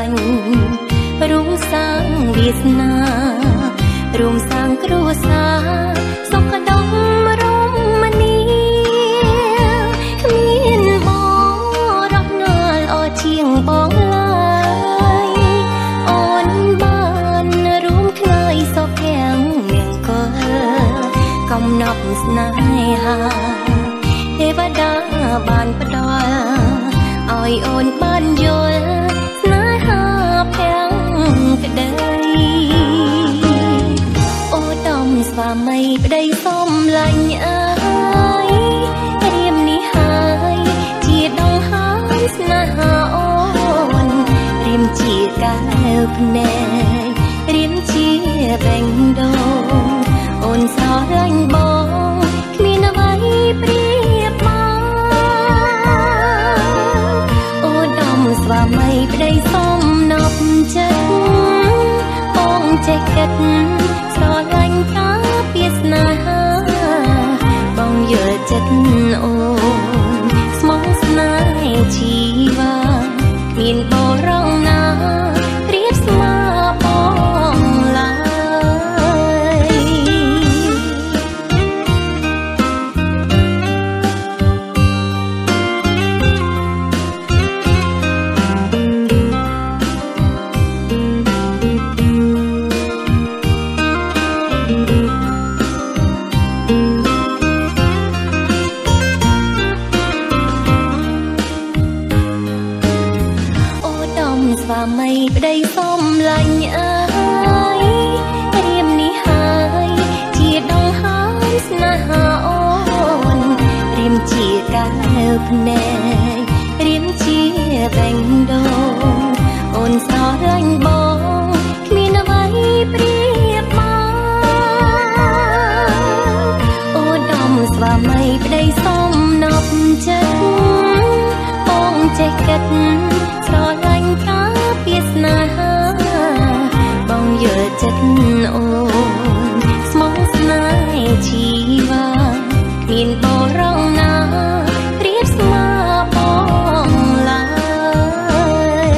ញ់រួមសាងវាសនារួមសាងគ្រួសារសុខដុមរមនាគ្មានបងរស់នៅល្អជាងបងឡើយអូនបានរួមខ្លាយសុខទាំងមង្គលកំណប់ស្នេហាទេវតាបានផ្ដល់ឲ្យអូនបានយល់ស្នេហាទាំងក្តីអូដំស្វាមីប្តីសុំលាញ់អើយរៀមនេះហើយជាដងហើយស្នេហាអូនរៀមជាកែវភ្នែករៀមជាបេងដូងអូនស្រឡាញ់បងគ្មានអ្វីប្រៀបមកអូដំស្វាមីប្តីសុំនប់ចិត្តបងចេះគិតស្រឡាញ់ការពារស្នេហាបងយល់ចិត្តអូនស្មោះស្នេហ៍ជីវាគ្មានបរងណាប្រៀបស្មើបងឡើយស្វាមីប្តីសុំលាញ់អើយរៀមនេះហើយជាដងហើយស្នេហាអូនរៀមជាកែវភ្នែករៀមជាបេងដូងអូនស្រឡាញ់បងគ្មានអ្វីប្រៀបមកអូដំស្វាមីប្តីសុំនប់ចិត្តបងចេះគិតស្រឡាញ់ការពារស្នេហាបងយល់ចិត្តអូនស្មោះស្នេហ៍ជីវាគ្មានបរងណាប្រៀបស្មើបងឡើយ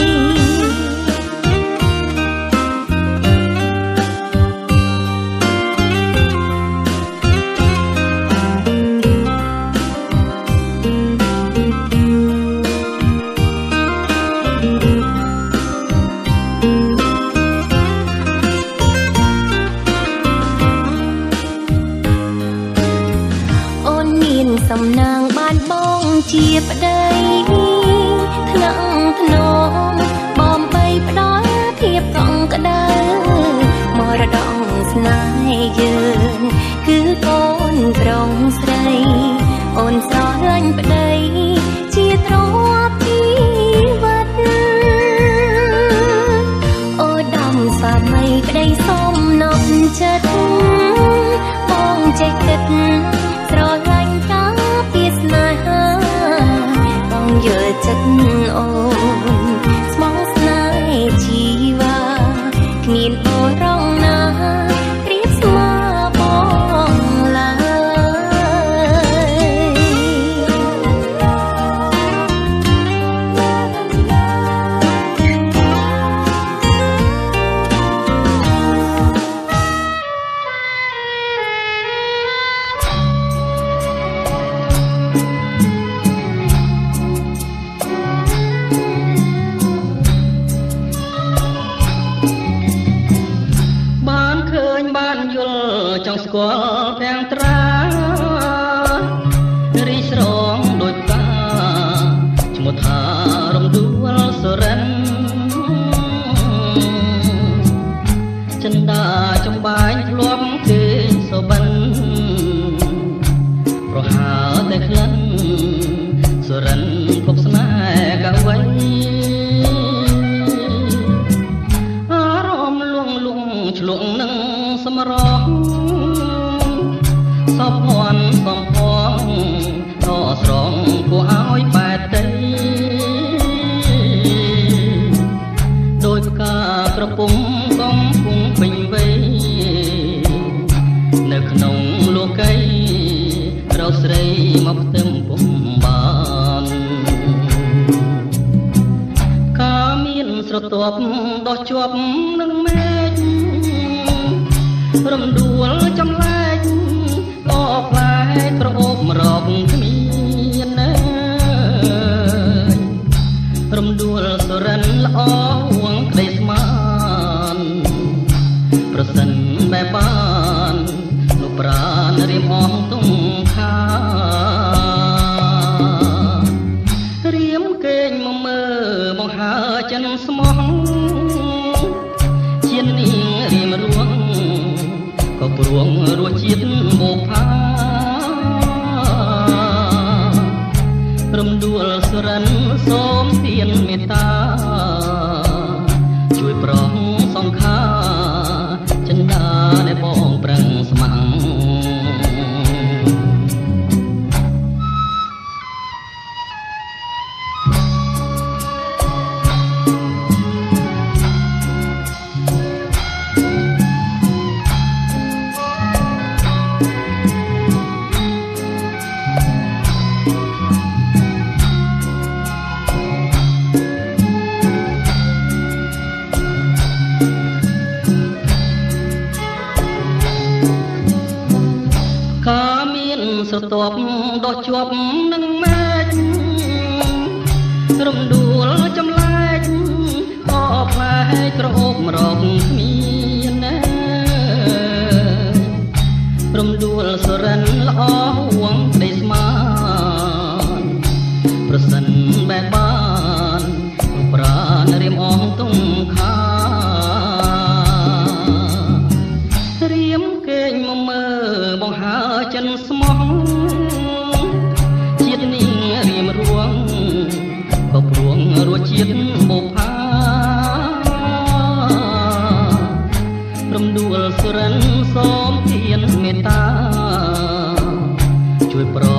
សំណាងបានបងជាប្តីថ្នាក់ថ្នមបំបីផ្ដល់ភាពកក់ក្ដៅមរតកស្នេហ៍យើងគឺកូនប្រុងស្រីអូនស្រឡាញ់ប្តីជាទ្រព្យជីវិតអូដំស្វាមីប្តីសុំនប់ចិត្តបងចេះគិតស្រឡាញ់ការពារស្នេហាបងយល់ចិត្តអូនស្មោះស្នេហ៍ជីវាគ្មានបរងណាប្រៀបស្មើបងឡើចង់ស្គាល់ទាំងត្រារីស្រងដូចតាឈ្មោះថារំដួលសរិនចិនដាចំបាញ់ធ្លាប់គេសុបិនប្រហើតែក្លិនសរិនគប់ស្នេហ៍កវៃអារម្មណ៍លួងលងឆ្លងនឹងសម្រស់សពភ័ណ្ឌសំផងតស្រងគួរឲ្យបែតដីដោយផ្កាក្រពុំកំពុងពេញវ័យនៅក្នុងលោកីរកស្រីមកផ្ទឹមពុំបានកាមានស្រស្រទាប់ដោះជាប់នឹងមេឃរំដួលចំលែកដកផ្លែក្រអូបរកគ្មានណែរំដួលសរិនល្អហួងក្តីស្មានប្រសិនបែបបានលោកប្រានរៀមអងទុំខារៀមកេងមកមើបង្ហើចិនស្មោះជានាងរៀមរួងក៏ព្រួងរសជាតិបូផារំដួលសរិនសូមទានមេត្តាជួយប្រងសង្ខាចិន្តាដែលបងប្រឹងស្ម័គ្រស្រទាប់ដោះជាប់នឹងមេឃរំដួលចំលែកអបផ្លែក្រអូបរកគ្មានណែរំដួលសរិនល្អហួងក្តីស្មានប្រសិនបែបបានប្រានរៀមអងទុំខារៀមកេងមកមើបង្ហើចិនស្មោះជាតិនាងរៀមរួងក៏ព្រួងរសជាតិបូផារំដួលសរិនសូមទានមេត្តាជួយប្រ